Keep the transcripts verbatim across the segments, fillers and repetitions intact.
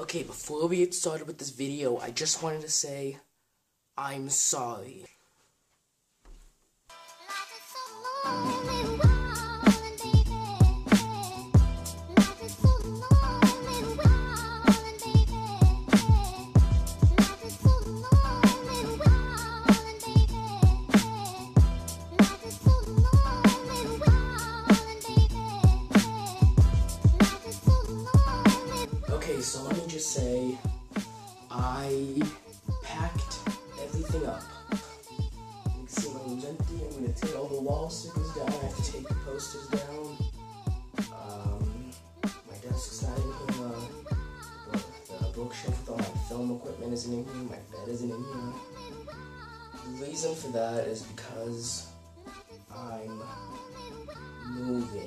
Okay, before we get started with this video, I just wanted to say, I'm sorry. Okay, so let me just say, I packed everything up. You can see my room's empty. I'm going to take all the wall stickers down. I have to take the posters down. Um, my desk's not in here. The, the bookshelf with all my film equipment isn't in here. My bed isn't in here. The reason for that is because I'm moving.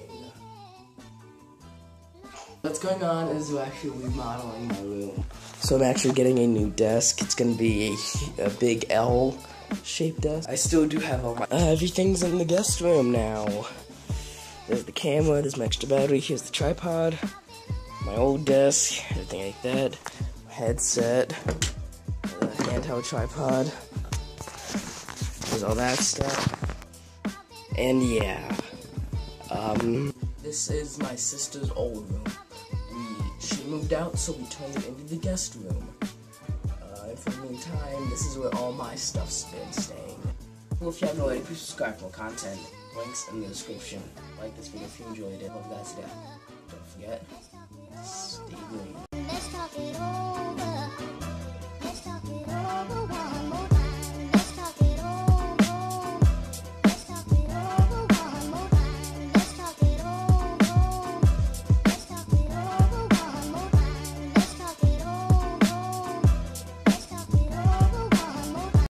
What's going on is we're actually remodeling my room. So I'm actually getting a new desk. It's gonna be a, a big L-shaped desk. I still do have all my, uh, everything's in the guest room now. There's the camera, there's my extra battery, here's the tripod, my old desk, everything like that, my headset, the handheld tripod, there's all that stuff. And yeah, um, this is my sister's old room. She moved out, so we turned it into the guest room. Uh, and for the meantime, this is where all my stuff's been staying. Well, if you haven't already, please subscribe for more content. Links in the description. Like this video if you enjoyed it. Love you guys to death. Don't forget.